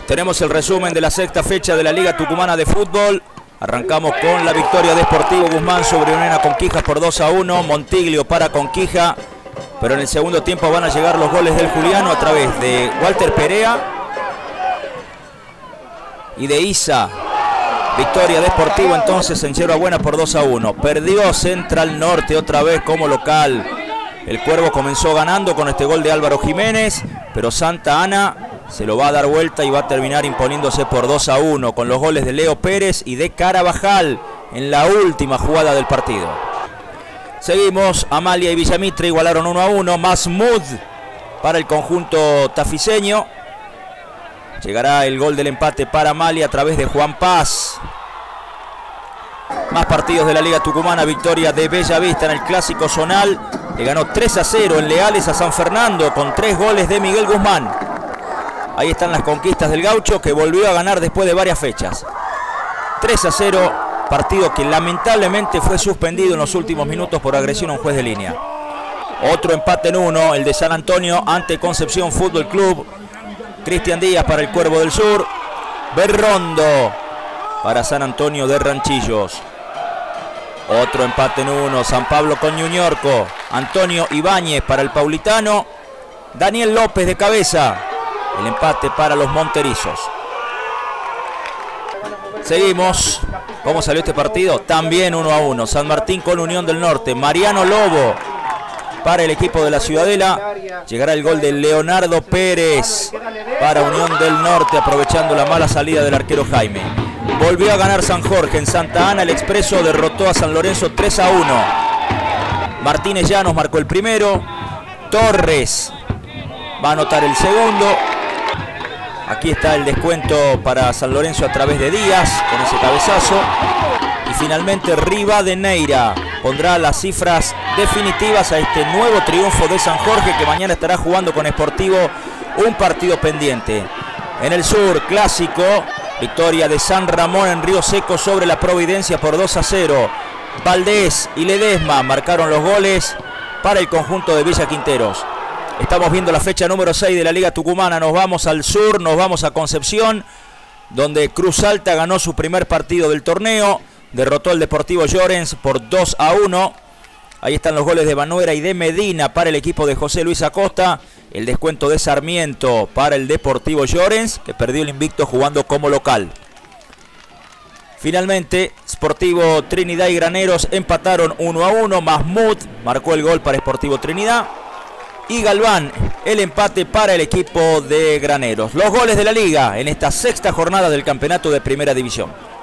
Tenemos el resumen de la sexta fecha de la Liga Tucumana de Fútbol. Arrancamos con la victoria de Sportivo Guzmán sobre Unión Conquija por 2-1. Montiglio para Conquija. Pero en el segundo tiempo van a llegar los goles del Juliano a través de Walter Perea y de Isa. Victoria de Sportivo entonces en Yerba Buena por 2-1. Perdió Central Norte otra vez como local. El Cuervo comenzó ganando con este gol de Álvaro Jiménez, pero Santa Ana se lo va a dar vuelta y va a terminar imponiéndose por 2-1 con los goles de Leo Pérez y de Carabajal en la última jugada del partido. Seguimos, Amalia y Villamitre igualaron 1-1. Masmud para el conjunto tafiseño. Llegará el gol del empate para Amalia a través de Juan Paz. Más partidos de la Liga Tucumana. Victoria de Bellavista en el Clásico Zonal. Le ganó 3-0 en Leales a San Fernando con 3 goles de Miguel Guzmán. Ahí están las conquistas del Gaucho, que volvió a ganar después de varias fechas. 3-0, partido que lamentablemente fue suspendido en los últimos minutos por agresión a un juez de línea. Otro empate en 1, el de San Antonio ante Concepción Fútbol Club. Cristian Díaz para el Cuervo del Sur. Berrondo para San Antonio de Ranchillos. Otro empate en 1, San Pablo con Ñuñorco. Antonio Ibáñez para el Paulitano. Daniel López de cabeza. El empate para los monterizos. Seguimos. ¿Cómo salió este partido? También 1-1. San Martín con Unión del Norte. Mariano Lobo para el equipo de la Ciudadela. Llegará el gol de Leonardo Pérez para Unión del Norte, aprovechando la mala salida del arquero Jaime. Volvió a ganar San Jorge en Santa Ana. El Expreso derrotó a San Lorenzo 3-1. Martínez Llanos marcó el primero. Torres va a anotar el segundo. Aquí está el descuento para San Lorenzo a través de Díaz con ese cabezazo. Y finalmente Rivadeneira pondrá las cifras definitivas a este nuevo triunfo de San Jorge, que mañana estará jugando con Sportivo un partido pendiente. En el sur, clásico, victoria de San Ramón en Río Seco sobre la Providencia por 2-0. Valdés y Ledesma marcaron los goles para el conjunto de Villa Quinteros. Estamos viendo la fecha número 6 de la Liga Tucumana. Nos vamos al sur, nos vamos a Concepción, donde Cruz Alta ganó su primer partido del torneo. Derrotó al Deportivo Llorens por 2-1. Ahí están los goles de Banuera y de Medina para el equipo de José Luis Acosta. El descuento de Sarmiento para el Deportivo Llorens, que perdió el invicto jugando como local. Finalmente, Sportivo Trinidad y Graneros empataron 1-1. Mahmoud marcó el gol para Sportivo Trinidad. Y Galván, el empate para el equipo de Graneros. Los goles de la Liga en esta sexta jornada del campeonato de Primera División.